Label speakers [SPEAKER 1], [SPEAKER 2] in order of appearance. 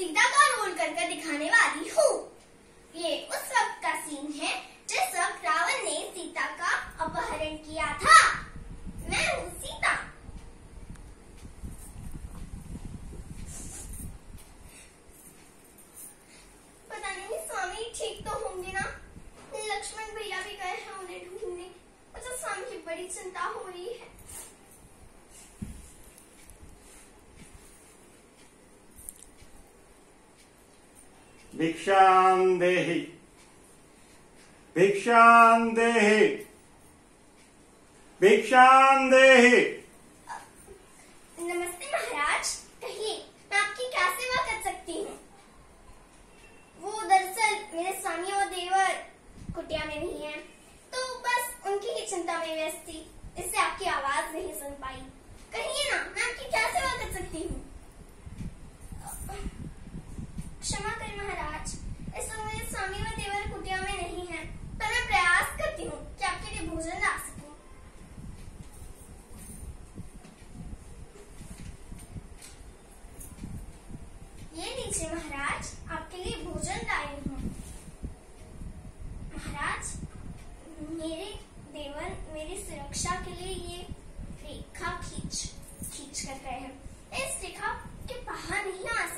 [SPEAKER 1] सीता का रोल करके दिखाने वाली हूँ। ये उस वक्त का सीन है जिस वक्त रावण ने सीता का अपहरण किया था। मैं हूँ सीता। पता नहीं स्वामी ठीक तो होंगे ना। लक्ष्मण भैया भी गए हैं उन्हें ढूंढने। मुझे स्वामी की बड़ी चिंता हो रही है।
[SPEAKER 2] भिक्षां देहि, भिक्षां देहि, भिक्षां देहि।
[SPEAKER 1] नमस्ते महाराज, कहिए मैं आपकी क्या सेवा कर सकती हूँ। वो दरअसल मेरे स्वामी और देवर कुटिया में नहीं है, तो बस उनकी ही चिंता में व्यस्त थी, इससे आपकी आवाज नहीं सुन पाई। कहिए ना, मैं आपकी क्या सेवा कर सकती हूँ। क्षमा करें महाराज, इस वक्त मेरे स्वामी और देवर कुटिया में नहीं है, पर मैं प्रयास करती हूँ कि आपके लिए भोजन ला सकूं। ये लीजिए महाराज, आपके लिए भोजन लाई हूँ। महाराज, मेरे देवर मेरी सुरक्षा के लिए ये रेखा खींच कर गए हैं। इस रेखा के बाहर नहीं आ